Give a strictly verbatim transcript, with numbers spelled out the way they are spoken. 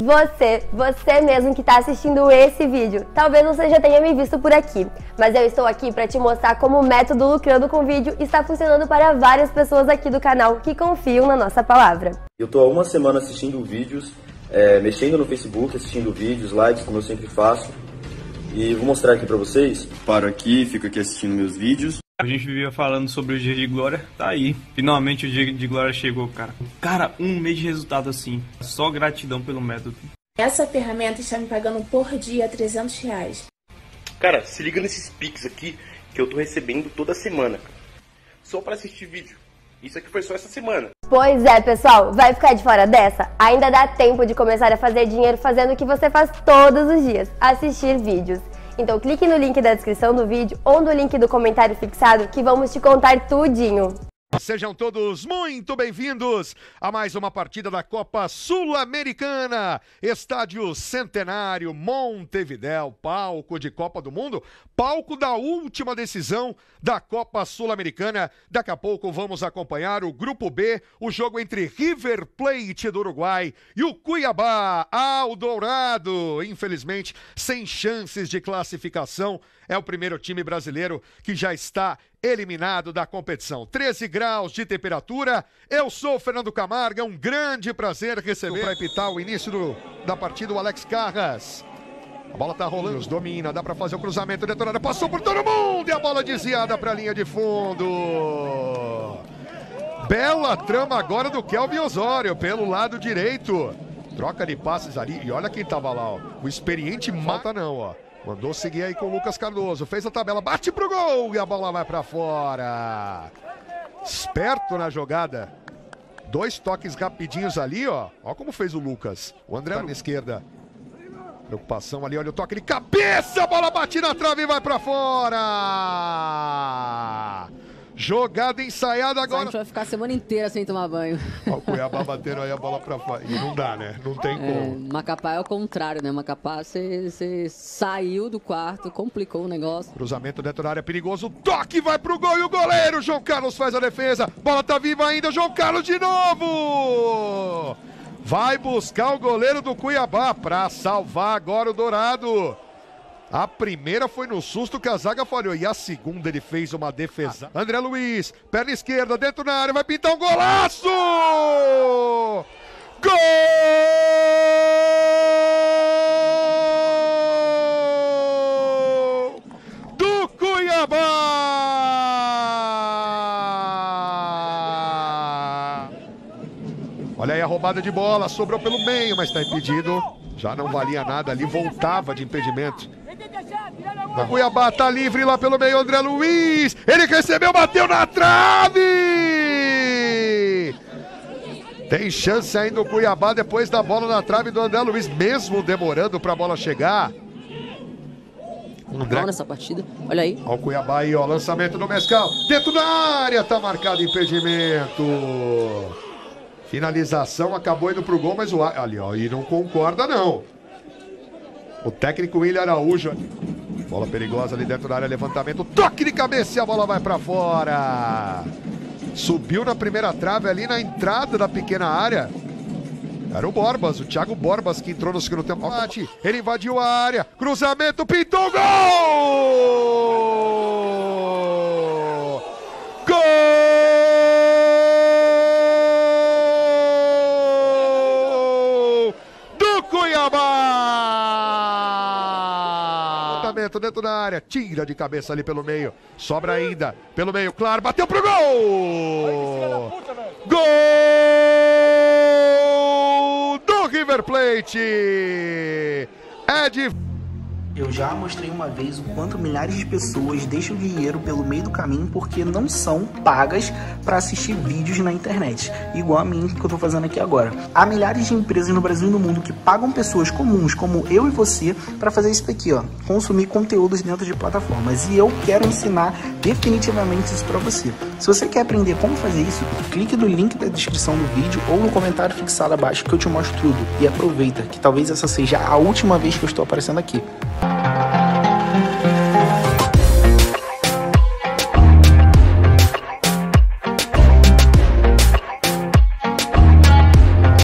Você, você mesmo que está assistindo esse vídeo, talvez você já tenha me visto por aqui, mas eu estou aqui para te mostrar como o método Lucrando com Vídeo está funcionando para várias pessoas aqui do canal que confiam na nossa palavra. Eu estou há uma semana assistindo vídeos, é, mexendo no Facebook, assistindo vídeos, lives, como eu sempre faço, e vou mostrar aqui para vocês. Paro aqui, fico aqui assistindo meus vídeos. A gente vivia falando sobre o dia de glória, tá aí. Finalmente o dia de glória chegou, cara. Cara, um mês de resultado assim. Só gratidão pelo método. Essa ferramenta está me pagando por dia trezentos reais. Cara, se liga nesses Pix aqui que eu tô recebendo toda semana. Só para assistir vídeo. Isso aqui foi só essa semana. Pois é, pessoal, vai ficar de fora dessa? Ainda dá tempo de começar a fazer dinheiro fazendo o que você faz todos os dias, assistir vídeos. Então clique no link da descrição do vídeo ou no link do comentário fixado que vamos te contar tudinho. Sejam todos muito bem-vindos a mais uma partida da Copa Sul-Americana. Estádio Centenário, Montevidéu, palco de Copa do Mundo, palco da última decisão da Copa Sul-Americana. Daqui a pouco vamos acompanhar o Grupo B, o jogo entre River Plate do Uruguai e o Cuiabá ao Dourado. Infelizmente, sem chances de classificação, é o primeiro time brasileiro que já está eliminado da competição. treze graus de temperatura. Eu sou o Fernando Camargo, é um grande prazer receber para apitar o início do, da partida o Alex Carras. A bola tá rolando, os domina, dá para fazer o cruzamento, detonado, passou por todo mundo e a bola desviada para a linha de fundo. Bela trama agora do Kelvin Osório pelo lado direito. Troca de passes ali e olha quem tava lá, ó. O experiente mata não, ó. Mandou seguir aí com o Lucas Cardoso, fez a tabela, bate pro gol e a bola vai pra fora. Esperto na jogada. Dois toques rapidinhos ali, ó. Ó como fez o Lucas. O André tá na esquerda. Preocupação ali, olha o toque de cabeça, a bola bate na trave e vai pra fora. Jogada ensaiada agora. A gente vai ficar a semana inteira sem tomar banho. Ó, o Cuiabá batendo aí a bola pra fora. E não dá, né? Não tem como. É, Macapá é o contrário, né? Macapá, você saiu do quarto, complicou o negócio. Cruzamento dentro da área, perigoso. Toque, vai pro gol e o goleiro. João Carlos faz a defesa. Bola tá viva ainda. João Carlos de novo. Vai buscar o goleiro do Cuiabá pra salvar agora o Dourado. A primeira foi no susto que a zaga falhou. E a segunda ele fez uma defesa. André Luiz, perna esquerda, dentro da área, vai pintar um golaço! Gol! Do Cuiabá! Olha aí a roubada de bola, sobrou pelo meio, mas está impedido. Já não valia nada ali, voltava de impedimento. O Cuiabá tá livre lá pelo meio, André Luiz. Ele recebeu, bateu na trave. Tem chance ainda o Cuiabá depois da bola na trave do André Luiz, mesmo demorando para a bola chegar. André nessa partida, olha aí. Olha o Cuiabá aí, ó, lançamento do Mescal. Dentro da área, tá marcado impedimento. Finalização, acabou indo pro gol, mas o ali, ó, e não concorda não. O técnico William Araújo. Bola perigosa ali dentro da área, levantamento, toque de cabeça e a bola vai pra fora. Subiu na primeira trave ali na entrada da pequena área. Era o Borbas, o Thiago Borbas que entrou no segundo tempo. Ele invadiu a área, cruzamento, pintou, gol! Gol! Do Cuiabá! Dentro da área, tira de cabeça ali pelo meio, sobra ainda, pelo meio, claro, bateu pro gol! Gol do River Plate! É de... Eu já mostrei uma vez o quanto milhares de pessoas deixam dinheiro pelo meio do caminho porque não são pagas para assistir vídeos na internet, igual a mim que eu tô fazendo aqui agora. Há milhares de empresas no Brasil e no mundo que pagam pessoas comuns como eu e você para fazer isso daqui, ó, consumir conteúdos dentro de plataformas, e eu quero ensinar definitivamente isso para você. Se você quer aprender como fazer isso, clique no link da descrição do vídeo ou no comentário fixado abaixo que eu te mostro tudo, e aproveita que talvez essa seja a última vez que eu estou aparecendo aqui.